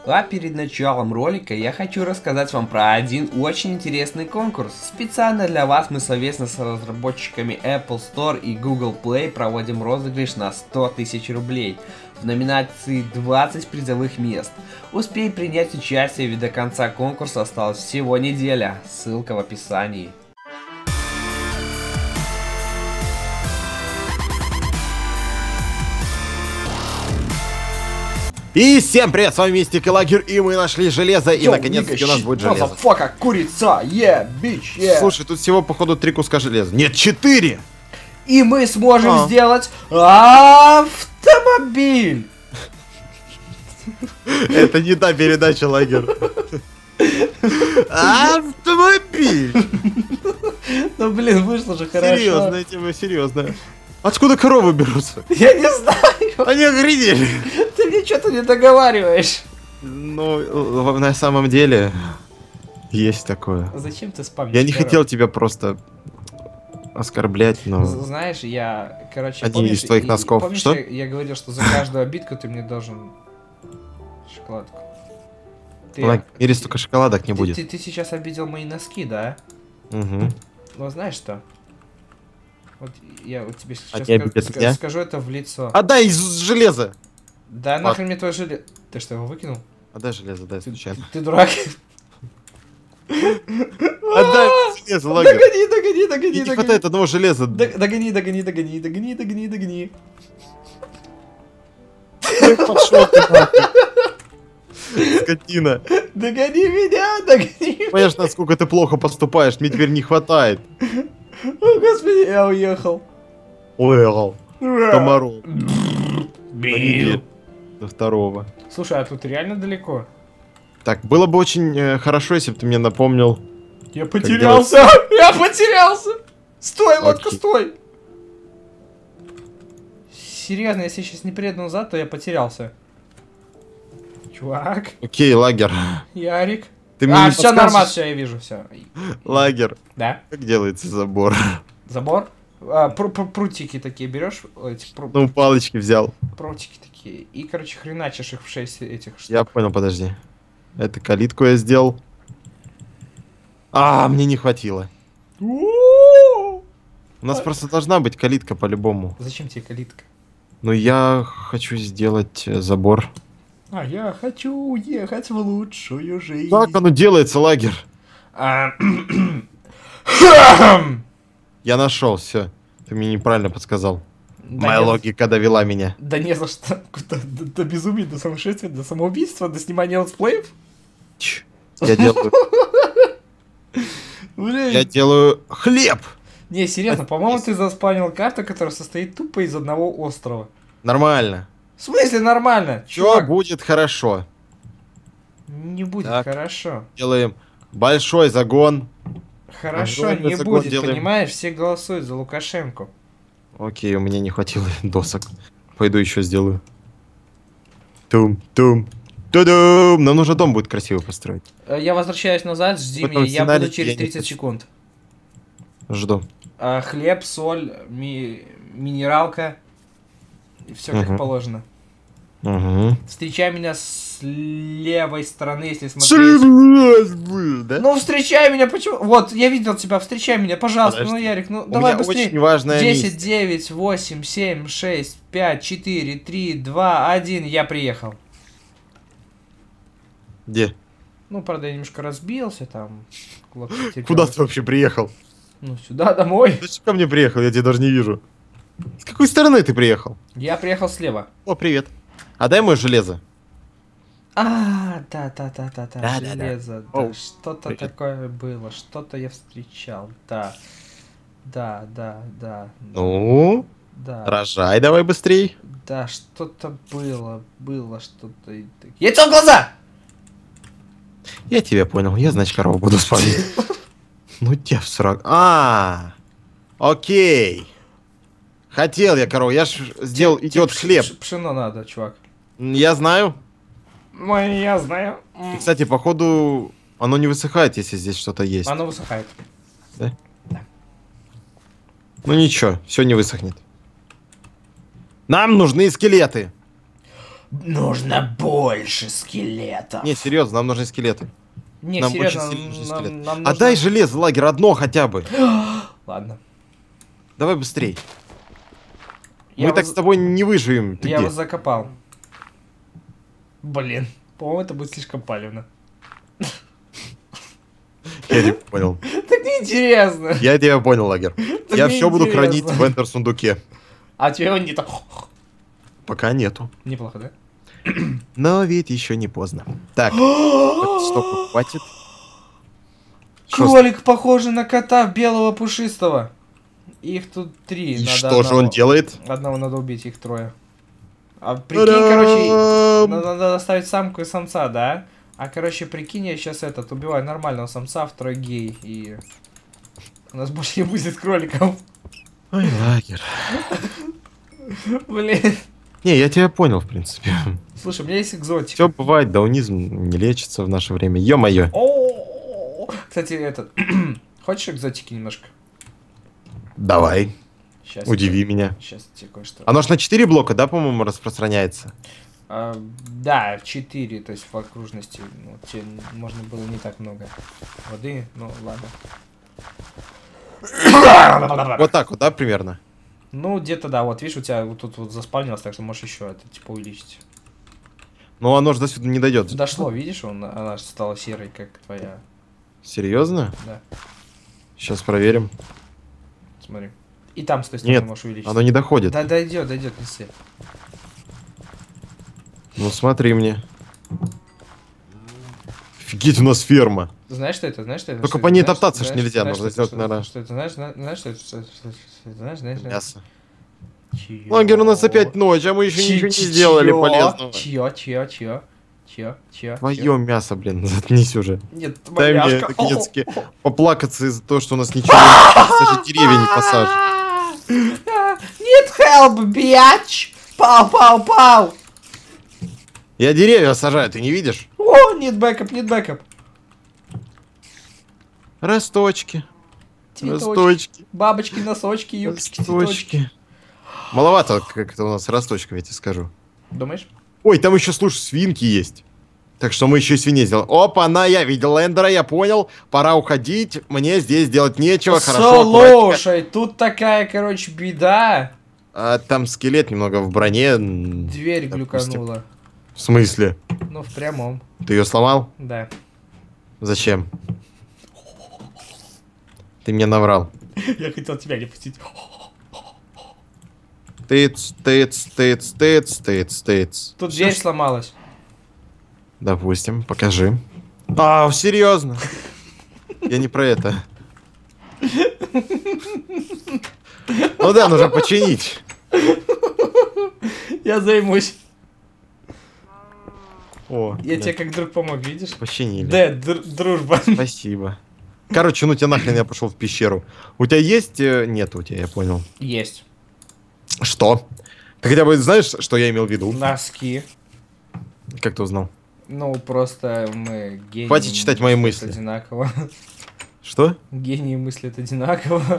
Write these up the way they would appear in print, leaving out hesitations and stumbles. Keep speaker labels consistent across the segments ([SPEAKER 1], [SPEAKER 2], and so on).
[SPEAKER 1] А перед началом ролика я хочу рассказать вам про один очень интересный конкурс. Специально для вас мы совместно с разработчиками Apple Store и Google Play проводим розыгрыш на 100 тысяч рублей в номинации 20 призовых мест. Успей принять участие, ведь до конца конкурса осталась всего неделя. Ссылка в описании.
[SPEAKER 2] И всем привет, с вами Мистик и Лагер, и мы нашли железо, и наконец-таки у нас будет железо.
[SPEAKER 1] Фака, курица, бич,
[SPEAKER 2] Слушай, тут всего походу 3 куска железа. Нет, 4!
[SPEAKER 1] И мы сможем сделать автомобиль!
[SPEAKER 2] Это не та передача, Лагер. Автомобиль!
[SPEAKER 1] Ну блин, вышло же хорошо.
[SPEAKER 2] Серьезная тема, серьезная. Откуда коровы берутся?
[SPEAKER 1] Я не знаю.
[SPEAKER 2] Они охренели.
[SPEAKER 1] Ты мне что-то не договариваешь.
[SPEAKER 2] Ну, на самом деле, есть такое.
[SPEAKER 1] Зачем ты спамишь?
[SPEAKER 2] Я не хотел тебя просто оскорблять, но...
[SPEAKER 1] Знаешь, я, короче,
[SPEAKER 2] Один из твоих носков.
[SPEAKER 1] Помнишь,
[SPEAKER 2] что?
[SPEAKER 1] Я говорил, что за каждую обидку ты мне должен шоколадку.
[SPEAKER 2] В мире столько шоколадок не будет.
[SPEAKER 1] Ты сейчас обидел мои носки, да?
[SPEAKER 2] Угу.
[SPEAKER 1] Ну, знаешь что? Вот я вот тебе сейчас скажу это в лицо.
[SPEAKER 2] Отдай железо!
[SPEAKER 1] Да нахрен мне твое железо. Ты что, его выкинул?
[SPEAKER 2] Отдай железо, дай случайно.
[SPEAKER 1] Ты дурак.
[SPEAKER 2] Отдай железо, Лагер.
[SPEAKER 1] Догони.
[SPEAKER 2] Не хватает одного железа.
[SPEAKER 1] Догони.
[SPEAKER 2] Пошел ты нахуй. Скотина.
[SPEAKER 1] Догони меня.
[SPEAKER 2] Понимаешь, насколько ты плохо поступаешь, мне теперь не хватает.
[SPEAKER 1] О, господи, я уехал.
[SPEAKER 2] Уехал. Комаров.
[SPEAKER 1] Бил.
[SPEAKER 2] До второго.
[SPEAKER 1] Слушай, а тут реально далеко?
[SPEAKER 2] Так, было бы очень хорошо, если бы ты мне напомнил.
[SPEAKER 1] Я потерялся! Я потерялся! Стой, лодка, стой! Серьезно, если я сейчас не приеду назад, то я потерялся. Чувак.
[SPEAKER 2] Окей, Лагер.
[SPEAKER 1] Ярик.
[SPEAKER 2] Ты мне не
[SPEAKER 1] все
[SPEAKER 2] подскажешь?
[SPEAKER 1] нормально, все, я вижу, все.
[SPEAKER 2] Лагер.
[SPEAKER 1] Да?
[SPEAKER 2] Как делается забор?
[SPEAKER 1] Забор? Прутики такие берешь?
[SPEAKER 2] Ну, палочки взял.
[SPEAKER 1] Прутики такие. И, короче, хреначишь их в 6 этих штук.
[SPEAKER 2] Я понял, подожди. Это калитку я сделал. А, мне не хватило. У нас просто должна быть калитка по-любому.
[SPEAKER 1] Зачем тебе калитка?
[SPEAKER 2] Но я хочу сделать забор.
[SPEAKER 1] А я хочу уехать в лучшую жизнь.
[SPEAKER 2] Как оно делается, Лагер? Я нашел, все. Ты мне неправильно подсказал.
[SPEAKER 1] Да
[SPEAKER 2] Моя логика довела меня.
[SPEAKER 1] Да не за что. До безумия, до сумасшествия, до самоубийства, до снимания летсплеев.
[SPEAKER 2] Я делаю...
[SPEAKER 1] Блин.
[SPEAKER 2] Я делаю хлеб.
[SPEAKER 1] Не, серьезно, по-моему, ты заспавнил карту, которая состоит тупо из одного острова.
[SPEAKER 2] Нормально.
[SPEAKER 1] В смысле нормально?
[SPEAKER 2] Все будет хорошо.
[SPEAKER 1] Не будет
[SPEAKER 2] Так.
[SPEAKER 1] хорошо.
[SPEAKER 2] Делаем большой загон.
[SPEAKER 1] Хорошо
[SPEAKER 2] Огромный
[SPEAKER 1] не
[SPEAKER 2] загон
[SPEAKER 1] будет,
[SPEAKER 2] делаем.
[SPEAKER 1] понимаешь? Все голосуют за Лукашенко.
[SPEAKER 2] Окей, у меня не хватило досок. Пойду еще сделаю. Тум-тум. Тудум. Нам нужно дом будет красиво построить.
[SPEAKER 1] Я возвращаюсь назад, жди
[SPEAKER 2] В этом
[SPEAKER 1] меня, я
[SPEAKER 2] сценарии
[SPEAKER 1] буду через
[SPEAKER 2] я не
[SPEAKER 1] 30
[SPEAKER 2] хочу.
[SPEAKER 1] секунд.
[SPEAKER 2] Жду.
[SPEAKER 1] Хлеб, соль, минералка. И все как
[SPEAKER 2] Мгм.
[SPEAKER 1] положено.
[SPEAKER 2] Угу.
[SPEAKER 1] Встречай меня с левой стороны, если смотреть.
[SPEAKER 2] Да?
[SPEAKER 1] Ну, встречай меня, почему? Вот, я видел тебя, встречай меня, пожалуйста.
[SPEAKER 2] Подожди.
[SPEAKER 1] Ну, Ярик, ну
[SPEAKER 2] У
[SPEAKER 1] давай
[SPEAKER 2] меня
[SPEAKER 1] быстрее.
[SPEAKER 2] очень важная
[SPEAKER 1] 10,
[SPEAKER 2] миссия.
[SPEAKER 1] 9, 8, 7, 6, 5, 4, 3, 2, 1, я приехал.
[SPEAKER 2] Где?
[SPEAKER 1] Ну, правда, я немножко разбился там.
[SPEAKER 2] Куда ты вообще приехал?
[SPEAKER 1] Ну, сюда, домой.
[SPEAKER 2] Ты что ко мне приехал? Я тебя даже не вижу. С какой стороны ты приехал?
[SPEAKER 1] Я приехал слева.
[SPEAKER 2] О, привет. А дай мое железо.
[SPEAKER 1] Да,
[SPEAKER 2] Да-да-да.
[SPEAKER 1] железо, да,
[SPEAKER 2] Оу,
[SPEAKER 1] что-то
[SPEAKER 2] привет.
[SPEAKER 1] такое было, что-то я встречал, да.
[SPEAKER 2] Ну,
[SPEAKER 1] Да.
[SPEAKER 2] рожай давай быстрей.
[SPEAKER 1] Да, что-то было что-то... Яйцо в глаза!
[SPEAKER 2] Я тебя понял, я, значит, корову буду спалить. Ну тебя в срак. Окей. Хотел я корову, я ж сделал идет хлеб.
[SPEAKER 1] Пшено надо, чувак.
[SPEAKER 2] Я знаю.
[SPEAKER 1] Я знаю.
[SPEAKER 2] И, кстати, походу, оно не высыхает, если здесь что-то есть.
[SPEAKER 1] Оно высыхает.
[SPEAKER 2] Да?
[SPEAKER 1] Да.
[SPEAKER 2] Ну ничего, все не высохнет. Нам нужны скелеты.
[SPEAKER 1] Нужно больше скелетов.
[SPEAKER 2] Не, серьезно, нам нужны скелеты.
[SPEAKER 1] Не,
[SPEAKER 2] Нам
[SPEAKER 1] серьезно,
[SPEAKER 2] очень сильно нужны скелеты.
[SPEAKER 1] нам
[SPEAKER 2] А
[SPEAKER 1] нужно...
[SPEAKER 2] дай железо, лагерь, одно хотя бы.
[SPEAKER 1] Ладно.
[SPEAKER 2] Давай быстрей.
[SPEAKER 1] Я
[SPEAKER 2] Мы так
[SPEAKER 1] вас-
[SPEAKER 2] с тобой не выживем. Ты
[SPEAKER 1] Я
[SPEAKER 2] где?
[SPEAKER 1] вас закопал. Блин, по-моему, это будет слишком палевно.
[SPEAKER 2] Я тебя понял.
[SPEAKER 1] Так неинтересно.
[SPEAKER 2] Я тебя понял, лагерь.
[SPEAKER 1] Так
[SPEAKER 2] Я все буду хранить
[SPEAKER 1] неинтересно.
[SPEAKER 2] в эндер-сундуке.
[SPEAKER 1] А тебе он не так...
[SPEAKER 2] Пока нету.
[SPEAKER 1] Неплохо, да?
[SPEAKER 2] Но ведь еще не поздно. Так, стоп, хватит. Шо с-
[SPEAKER 1] Кролик похожий на кота белого пушистого. Их тут 3.
[SPEAKER 2] И что же он делает?
[SPEAKER 1] Одного надо убить, их 3. А прикинь, короче, надо оставить самку и самца, да? А короче, прикинь, я сейчас убиваю нормального самца, 2 гей, и у нас больше не будет кроликов.
[SPEAKER 2] Ой, лагерь.
[SPEAKER 1] Блин.
[SPEAKER 2] Не, я тебя понял, в принципе.
[SPEAKER 1] Слушай, у меня есть экзотика.
[SPEAKER 2] Все бывает, даунизм не лечится в наше время. Ё-моё.
[SPEAKER 1] О, кстати, хочешь экзотики немножко?
[SPEAKER 2] Давай,
[SPEAKER 1] Сейчас.
[SPEAKER 2] удиви меня.
[SPEAKER 1] Сейчас тебе кое-что.
[SPEAKER 2] Оно ж на 4 блока, да, по-моему, распространяется?
[SPEAKER 1] Да, 4, то есть в окружности. Ну, тебе можно было не так много воды, ну ладно.
[SPEAKER 2] Вот так вот, да, примерно?
[SPEAKER 1] Ну, где-то да, вот видишь, у тебя вот тут вот заспавнилось, так что можешь еще это типа увеличить.
[SPEAKER 2] Но оно же до сюда не дойдет.
[SPEAKER 1] Дошло, видишь, она стала серой, как твоя.
[SPEAKER 2] Серьезно?
[SPEAKER 1] Да,
[SPEAKER 2] Сейчас проверим.
[SPEAKER 1] смотри. И там с той стороны
[SPEAKER 2] Нет,
[SPEAKER 1] можешь увеличить.
[SPEAKER 2] оно не доходит.
[SPEAKER 1] Да, дойдет, не ссы.
[SPEAKER 2] Ну смотри мне. Офигеть, у нас ферма.
[SPEAKER 1] Знаешь, что это? Знаешь, что это?
[SPEAKER 2] Только
[SPEAKER 1] Что
[SPEAKER 2] по
[SPEAKER 1] это?
[SPEAKER 2] ней
[SPEAKER 1] Знаешь,
[SPEAKER 2] топтаться ж
[SPEAKER 1] знаешь,
[SPEAKER 2] нельзя,
[SPEAKER 1] знаешь,
[SPEAKER 2] нужно
[SPEAKER 1] что это?
[SPEAKER 2] сделать, наверное,
[SPEAKER 1] Что это? Знаешь, что это? Знаешь?
[SPEAKER 2] Мясо.
[SPEAKER 1] Чьё?
[SPEAKER 2] Лагерь, у нас опять ночь, а мы еще ничего не сделали полезного.
[SPEAKER 1] Чьё?
[SPEAKER 2] Твое мясо, блин, заткнись уже.
[SPEAKER 1] Нет,
[SPEAKER 2] Дай мне,
[SPEAKER 1] моляшка.
[SPEAKER 2] наконец-таки, поплакаться из-за того, что у нас ничего не... Даже деревья не посажены.
[SPEAKER 1] Нет, help, bitch! Пау!
[SPEAKER 2] Я деревья сажаю, ты не видишь?
[SPEAKER 1] О, нет бэкап.
[SPEAKER 2] Росточки.
[SPEAKER 1] Цветочки.
[SPEAKER 2] Росточки.
[SPEAKER 1] Бабочки, носочки, юбочки, цветочки.
[SPEAKER 2] Росточки. Маловато, как это у нас росточков, я тебе скажу.
[SPEAKER 1] Думаешь?
[SPEAKER 2] Ой, там еще, слушай, свинки есть. Так что мы еще и свиней сделаем. Опа, я видел Эндера, я понял. Пора уходить. Мне здесь делать нечего. Хорошо, аккуратненько.
[SPEAKER 1] Слушай, тут такая, короче, беда.
[SPEAKER 2] А, там скелет немного в броне.
[SPEAKER 1] Дверь
[SPEAKER 2] Допустим.
[SPEAKER 1] глюканула.
[SPEAKER 2] В смысле?
[SPEAKER 1] Ну, в прямом,
[SPEAKER 2] Ты ее сломал?
[SPEAKER 1] да.
[SPEAKER 2] Зачем? Ты мне наврал.
[SPEAKER 1] Я хотел тебя не пустить.
[SPEAKER 2] Тыц.
[SPEAKER 1] Тут дверь сломалась.
[SPEAKER 2] Допустим, покажи. А, серьезно? Я не про это. Ну да, нужно починить.
[SPEAKER 1] Я займусь.
[SPEAKER 2] О,
[SPEAKER 1] Я
[SPEAKER 2] да,
[SPEAKER 1] тебе как друг помог, видишь?
[SPEAKER 2] починили.
[SPEAKER 1] Да, дружба.
[SPEAKER 2] Спасибо. Короче, ну тебя нахрен, я пошел в пещеру. У тебя есть... Нет у тебя, я понял.
[SPEAKER 1] Есть.
[SPEAKER 2] Что? Ты хотя бы знаешь, что я имел в виду?
[SPEAKER 1] Носки.
[SPEAKER 2] Как ты узнал?
[SPEAKER 1] Ну, просто мы гении.
[SPEAKER 2] Хватит читать мои
[SPEAKER 1] мыслят
[SPEAKER 2] мысли.
[SPEAKER 1] Одинаково.
[SPEAKER 2] Что?
[SPEAKER 1] Гении мыслят одинаково.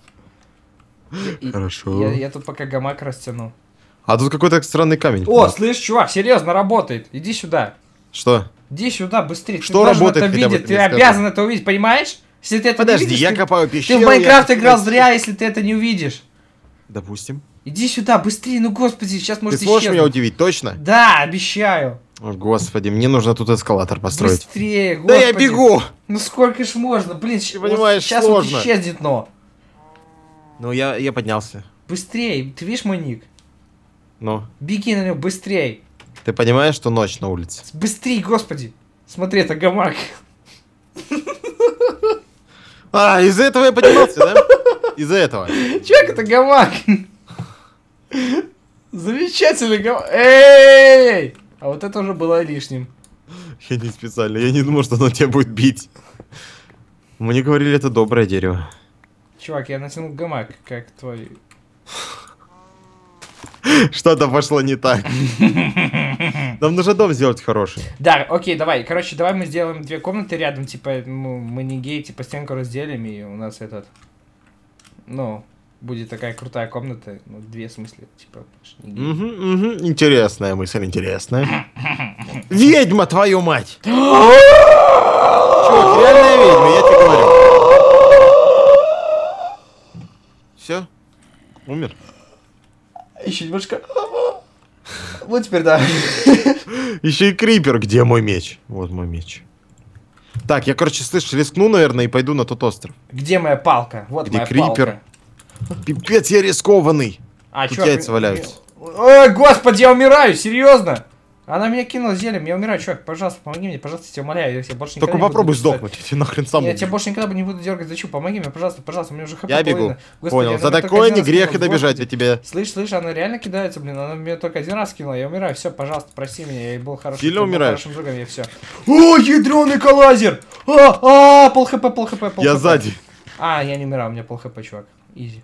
[SPEAKER 2] Хорошо.
[SPEAKER 1] Я тут пока гамак растяну.
[SPEAKER 2] А тут какой-то странный камень.
[SPEAKER 1] О, слышь, чувак, серьезно, работает. Иди сюда.
[SPEAKER 2] Что?
[SPEAKER 1] Иди сюда, быстрее.
[SPEAKER 2] Что
[SPEAKER 1] ты должен
[SPEAKER 2] работает,
[SPEAKER 1] это
[SPEAKER 2] хотя бы
[SPEAKER 1] видеть.
[SPEAKER 2] ты
[SPEAKER 1] Ты
[SPEAKER 2] мне скажи.
[SPEAKER 1] обязан это увидеть, понимаешь? Если ты это не
[SPEAKER 2] Подожди,
[SPEAKER 1] видишь,
[SPEAKER 2] я
[SPEAKER 1] ты-
[SPEAKER 2] копаю
[SPEAKER 1] Ты
[SPEAKER 2] пещеру.
[SPEAKER 1] в Майнкрафт
[SPEAKER 2] я-
[SPEAKER 1] играл зря, если ты это не увидишь.
[SPEAKER 2] Допустим.
[SPEAKER 1] Иди сюда, быстрее, ну господи, сейчас
[SPEAKER 2] Ты
[SPEAKER 1] может
[SPEAKER 2] сможешь меня
[SPEAKER 1] исчезнуть.
[SPEAKER 2] удивить, точно?
[SPEAKER 1] Да, обещаю.
[SPEAKER 2] О, господи, мне нужно тут эскалатор построить.
[SPEAKER 1] Быстрее,
[SPEAKER 2] Да
[SPEAKER 1] господи.
[SPEAKER 2] я бегу!
[SPEAKER 1] Ну сколько ж можно, блин,
[SPEAKER 2] понимаешь,
[SPEAKER 1] сейчас
[SPEAKER 2] сложно.
[SPEAKER 1] вот исчезнет, но.
[SPEAKER 2] Ну, я поднялся.
[SPEAKER 1] Быстрее, ты видишь мой ник?
[SPEAKER 2] Ну,
[SPEAKER 1] Беги на него, быстрей.
[SPEAKER 2] ты понимаешь, что ночь на улице?
[SPEAKER 1] Быстрей, господи. Смотри, это гамак.
[SPEAKER 2] А, из-за этого я поднимался, да? Из-за этого.
[SPEAKER 1] Чувак, это гамак. Замечательный гамак. Эй! А вот это уже было лишним.
[SPEAKER 2] Я не специально, я не думал, что оно тебя будет бить. Мне говорили, это доброе дерево.
[SPEAKER 1] Чувак, я натянул гамак, как твой...
[SPEAKER 2] Что-то пошло не так. Нам нужно дом сделать хороший.
[SPEAKER 1] Да, окей, давай. Короче, давай мы сделаем 2 комнаты рядом, типа, мы не гей, типа, стенку разделим, и у нас этот... Ну, будет такая крутая комната. Ну, 2 в смысле, типа.
[SPEAKER 2] Интересная мысль, интересная. Ведьма, твою мать! Чувак, реальная ведьма, я тебе говорю. Все? Умер?
[SPEAKER 1] Еще немножко. Вот теперь да.
[SPEAKER 2] Еще и крипер. Где мой меч? Вот мой меч. Так, я, короче, слышишь, рискну, наверное, и пойду на тот остров.
[SPEAKER 1] Где моя палка? Вот
[SPEAKER 2] где
[SPEAKER 1] моя
[SPEAKER 2] крипер?
[SPEAKER 1] палка.
[SPEAKER 2] Пипец, я рискованный.
[SPEAKER 1] А,
[SPEAKER 2] тут
[SPEAKER 1] чувак,
[SPEAKER 2] яйца валяются.
[SPEAKER 1] Ой, господи, я умираю, серьезно. Она меня кинула зельем, я умираю, чувак, пожалуйста, помоги мне, пожалуйста, я тебя умоляю, я больше никогда
[SPEAKER 2] Только
[SPEAKER 1] не буду
[SPEAKER 2] попробуй
[SPEAKER 1] писать.
[SPEAKER 2] сдохнуть, я тебе нахрен сам
[SPEAKER 1] Я
[SPEAKER 2] убью.
[SPEAKER 1] тебя больше никогда не буду дергать за чуб, помоги мне, пожалуйста, пожалуйста, у меня уже хп
[SPEAKER 2] Я бегу.
[SPEAKER 1] половина. Господи,
[SPEAKER 2] Понял,
[SPEAKER 1] она
[SPEAKER 2] за
[SPEAKER 1] меня
[SPEAKER 2] такое
[SPEAKER 1] только
[SPEAKER 2] не
[SPEAKER 1] один раз
[SPEAKER 2] грех и
[SPEAKER 1] кинула,
[SPEAKER 2] добежать
[SPEAKER 1] господи.
[SPEAKER 2] от тебя.
[SPEAKER 1] Слышь, она реально кидается, блин, она меня только один раз кинула, я умираю, все, пожалуйста, прости меня, я был хорошим,
[SPEAKER 2] Сильно умираешь?
[SPEAKER 1] хорошим другом, я все. О, ядреный коллайзер! Пол хп, пол хп, пол
[SPEAKER 2] Я
[SPEAKER 1] хп.
[SPEAKER 2] сзади.
[SPEAKER 1] Я не умираю, у меня пол хп, чувак, изи.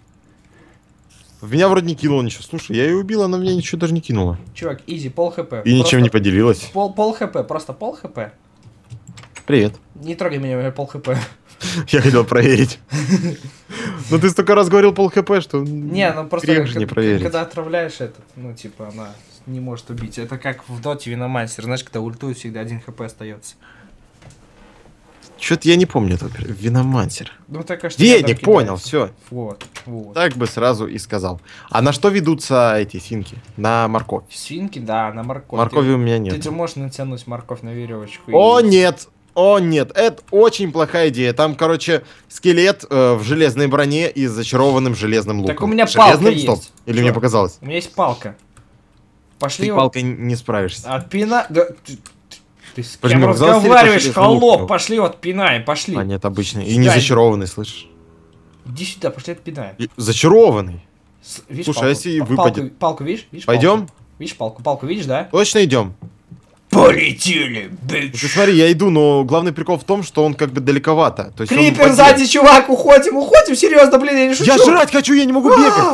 [SPEAKER 2] В меня вроде не кинуло ничего. Слушай, я ее убил, она меня ничего даже не кинула.
[SPEAKER 1] Чувак, изи, пол хп.
[SPEAKER 2] И ничем не поделилась.
[SPEAKER 1] Пол хп, просто пол хп.
[SPEAKER 2] Привет.
[SPEAKER 1] Не трогай меня, у меня пол хп.
[SPEAKER 2] Я хотел проверить. Ну ты столько раз говорил пол хп, что...
[SPEAKER 1] Не, ну просто
[SPEAKER 2] грех же не проверить.
[SPEAKER 1] когда отравляешь этот, ну типа она не может убить. Это как в доте Виномансер, знаешь, когда ультует, всегда 1 хп остается.
[SPEAKER 2] Что-то я не помню этого. Виномансер.
[SPEAKER 1] Ну так что.
[SPEAKER 2] Веник, понял, все.
[SPEAKER 1] Вот.
[SPEAKER 2] Так бы сразу и сказал. А на что ведутся эти свинки? На морковь.
[SPEAKER 1] Свинки, да, на морковь.
[SPEAKER 2] Моркови у меня нет.
[SPEAKER 1] Ты же можешь натянуть морковь на веревочку.
[SPEAKER 2] О, нет! О, нет, это очень плохая идея. Там, короче, скелет в железной броне и с зачарованным железным луком.
[SPEAKER 1] Так у меня палка
[SPEAKER 2] Железным?
[SPEAKER 1] есть.
[SPEAKER 2] Стоп. Или
[SPEAKER 1] Чё?
[SPEAKER 2] мне показалось?
[SPEAKER 1] У меня есть палка. Пошли.
[SPEAKER 2] Ты палкой не справишься.
[SPEAKER 1] Отпина. Да, ты с
[SPEAKER 2] Подожди,
[SPEAKER 1] кем
[SPEAKER 2] мне показалось,
[SPEAKER 1] разговариваешь,
[SPEAKER 2] или пошли
[SPEAKER 1] холоп?
[SPEAKER 2] лук?
[SPEAKER 1] Пошли, вот пинаем, пошли.
[SPEAKER 2] А, нет, обычный. И
[SPEAKER 1] Сюда
[SPEAKER 2] не зачарованный, слышишь?
[SPEAKER 1] Иди сюда, пошли отпинаем.
[SPEAKER 2] Зачарованный.
[SPEAKER 1] Видишь,
[SPEAKER 2] Слушай,
[SPEAKER 1] палку?
[SPEAKER 2] а если выпадет?
[SPEAKER 1] Палку видишь? Видишь
[SPEAKER 2] Пойдем?
[SPEAKER 1] палку? Видишь палку? Палку видишь, да?
[SPEAKER 2] Точно идем?
[SPEAKER 1] Полетели,
[SPEAKER 2] Ты
[SPEAKER 1] бич.
[SPEAKER 2] смотри, я иду, но главный прикол в том, что он как бы далековато. То есть он в
[SPEAKER 1] Крипер
[SPEAKER 2] воде.
[SPEAKER 1] сзади, чувак, уходим, серьезно, блин, я не шучу.
[SPEAKER 2] Я жрать хочу, я не могу бегать.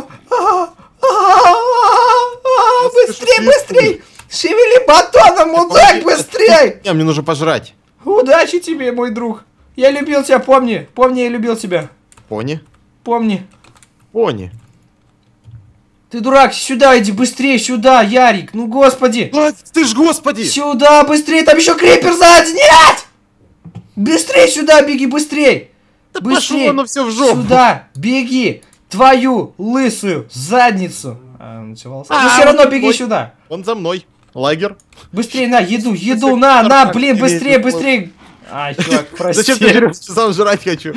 [SPEAKER 1] Быстрей! Шевели батоном, мудак, быстрей!
[SPEAKER 2] Не, мне нужно пожрать.
[SPEAKER 1] Удачи тебе, мой друг. Я любил тебя, помни. Помни, я любил тебя.
[SPEAKER 2] Пони?
[SPEAKER 1] Помни.
[SPEAKER 2] Пони.
[SPEAKER 1] Ты дурак, сюда иди, быстрее, сюда, Ярик. Ну, господи.
[SPEAKER 2] А, ты ж, господи!
[SPEAKER 1] Сюда, быстрее, там еще крипер сзади, нет! Быстрее сюда, беги, быстрей.
[SPEAKER 2] Да
[SPEAKER 1] Быстрее.
[SPEAKER 2] пошло оно все в жопу.
[SPEAKER 1] Сюда, беги. Твою лысую задницу. Ну все равно беги
[SPEAKER 2] ой.
[SPEAKER 1] сюда.
[SPEAKER 2] Он за мной. Лагер.
[SPEAKER 1] Быстрее, на, еду, на, блин, быстрее, быстрее. Чувак, прости.
[SPEAKER 2] Зачем ты берешь? Сам жрать хочу.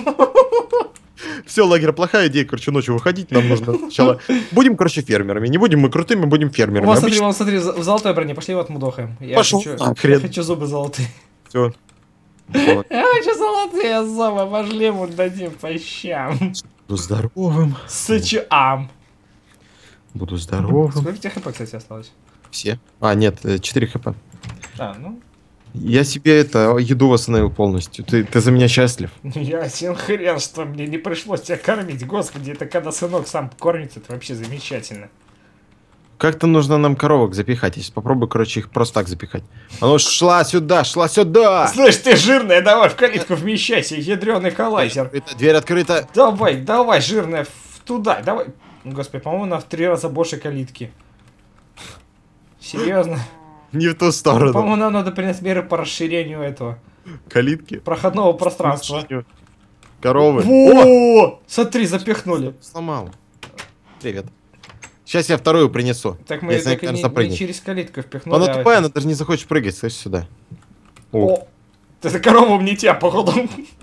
[SPEAKER 2] Все, лагерь, плохая идея, короче, ночью выходить нам нужно сначала. Будем, короче, фермерами. Не будем мы крутыми, будем фермерами.
[SPEAKER 1] Вот смотри, в золотой броне, пошли вот мудохаем.
[SPEAKER 2] Пошел,
[SPEAKER 1] Я хочу зубы золотые.
[SPEAKER 2] Все.
[SPEAKER 1] Я хочу золотые зубы, пошли ему дадим по щам.
[SPEAKER 2] Буду здоровым.
[SPEAKER 1] Сычам.
[SPEAKER 2] Буду здоровым.
[SPEAKER 1] Сколько тебе хп, кстати, осталось?
[SPEAKER 2] Все. А, нет, 4 хп.
[SPEAKER 1] Ну.
[SPEAKER 2] Я себе еду восстановил полностью. Ты за меня счастлив?
[SPEAKER 1] Я один хрен, что мне не пришлось тебя кормить. Господи, это когда сынок сам кормится, это вообще замечательно.
[SPEAKER 2] Как-то нужно нам коровок запихать. Если попробуй, короче, их просто так запихать. Оно шла сюда, шла сюда!
[SPEAKER 1] Слышь, ты жирная, давай в калитку вмещайся, ядреный коллайзер.
[SPEAKER 2] Дверь открыта.
[SPEAKER 1] Давай, жирная, туда, давай. Господи, по-моему, на в 3 раза больше калитки. Серьезно?
[SPEAKER 2] Не в ту сторону.
[SPEAKER 1] По-моему, нам надо принять меры по расширению этого
[SPEAKER 2] Калитки.
[SPEAKER 1] проходного пространства.
[SPEAKER 2] Коровы.
[SPEAKER 1] О! Смотри, запихнули.
[SPEAKER 2] Сломал. Привет. Сейчас я вторую принесу.
[SPEAKER 1] Так мы
[SPEAKER 2] Если
[SPEAKER 1] так
[SPEAKER 2] она,
[SPEAKER 1] не
[SPEAKER 2] запрыгнет.
[SPEAKER 1] через калитку впихнули.
[SPEAKER 2] Она тупая, она даже не захочет прыгать. Слышь, сюда.
[SPEAKER 1] О! Это корова мне тебя, походу.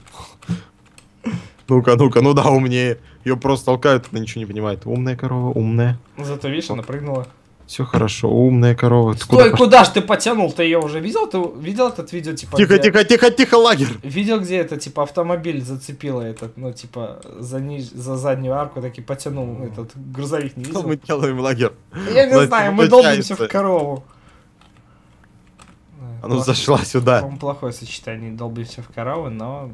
[SPEAKER 2] Ну-ка, ну да, умнее. Ее просто толкают, она ничего не понимает. Умная корова, умная.
[SPEAKER 1] Зато видишь, она прыгнула.
[SPEAKER 2] Все хорошо, умная корова. Ты
[SPEAKER 1] Стой, куда ж ты потянул? Ты ее уже видел? Ты видел этот видео, типа...
[SPEAKER 2] Тихо, лагерь.
[SPEAKER 1] Видел, где это, типа, автомобиль зацепило этот, ну, типа, за заднюю арку таки потянул этот грузовик, не видел?
[SPEAKER 2] Что мы делаем, лагерь?
[SPEAKER 1] Я не знаю, мы долбимся в корову.
[SPEAKER 2] А ну зашла сюда.
[SPEAKER 1] По-моему, плохое сочетание, долбимся в корову, но...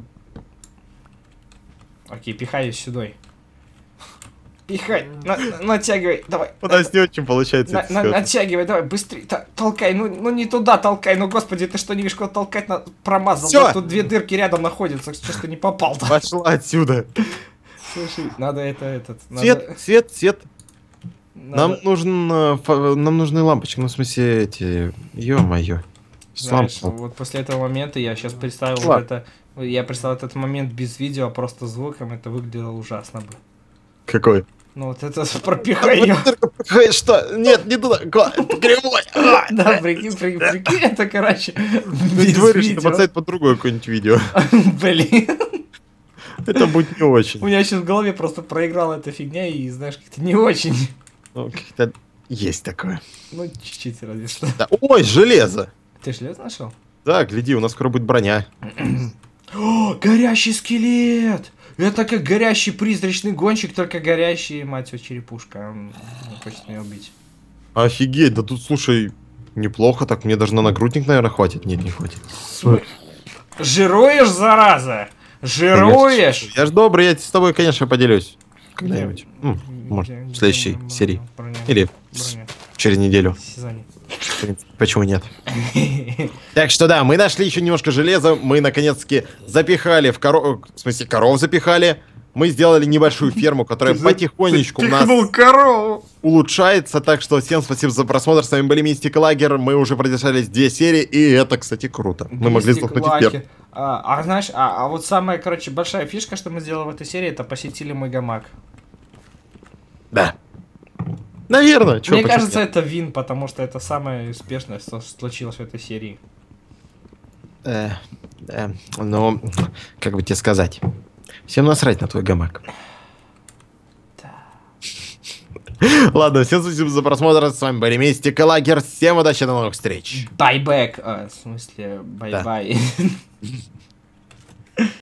[SPEAKER 1] Окей, пихай ее сюда. Пихай, натягивай, давай.
[SPEAKER 2] У нас не очень получается.
[SPEAKER 1] Натягивай, давай, быстрее, толкай, ну не туда толкай, ну господи, ты что, не видишь, куда толкать, промазал,
[SPEAKER 2] Всё.
[SPEAKER 1] да, тут 2 дырки рядом находятся, что ж ты не попал-то.
[SPEAKER 2] Пошла отсюда.
[SPEAKER 1] Слушай, надо этот...
[SPEAKER 2] Свет. Нам нужны лампочки, ну в смысле эти... Ё-моё.
[SPEAKER 1] Знаешь, вот после этого момента я сейчас представил вот это... Я представил этот момент без видео, а просто звуком, это выглядело ужасно бы.
[SPEAKER 2] Какой?
[SPEAKER 1] Ну вот это пропихай её.
[SPEAKER 2] Что? Нет, не туда. Кривой.
[SPEAKER 1] Да, прикинь, это, короче, без
[SPEAKER 2] видео. Поставить под другое какое-нибудь видео.
[SPEAKER 1] Блин.
[SPEAKER 2] Это будет не очень.
[SPEAKER 1] У меня сейчас в голове просто проиграла эта фигня, и, знаешь, как-то не очень.
[SPEAKER 2] Ну, как-то есть такое.
[SPEAKER 1] Ну, чуть-чуть разве что.
[SPEAKER 2] Да. Ой, железо.
[SPEAKER 1] Ты железо нашел?
[SPEAKER 2] Да, гляди, у нас скоро будет броня.
[SPEAKER 1] О, горящий скелет! Это как горящий призрачный гонщик, только горящий, мать его, черепушка. Он хочет меня убить.
[SPEAKER 2] Офигеть, да тут, слушай, неплохо так. Мне даже на нагрудник, наверное, хватит. Нет, не хватит.
[SPEAKER 1] Жируешь, зараза? Жируешь?
[SPEAKER 2] Я ж добрый, я с тобой, конечно, поделюсь. Когда-нибудь. Может, в следующей серии. Или через неделю. Почему нет? Так что да, мы нашли еще немножко железа. Мы наконец-таки запихали в коров... В смысле, коров запихали. Мы сделали небольшую ферму, которая потихонечку у нас улучшается. Так что всем спасибо за просмотр. С вами были Мистик Лагер. Мы уже продержались 2 серии. И это, кстати, круто. Мы могли слухнуть теперь.
[SPEAKER 1] Знаешь, вот самая, короче, большая фишка, что мы сделали в этой серии, это посетили мой гамак.
[SPEAKER 2] Да. Наверное.
[SPEAKER 1] Мне кажется, это вин, потому что это самое успешное, что случилось в этой серии.
[SPEAKER 2] Ну, как бы тебе сказать. Всем насрать на твой гамак. Ладно, всем спасибо за просмотр. С вами были Мистик Лагер. Всем удачи, до новых встреч.
[SPEAKER 1] Бай-бэк. В смысле, бай-бай.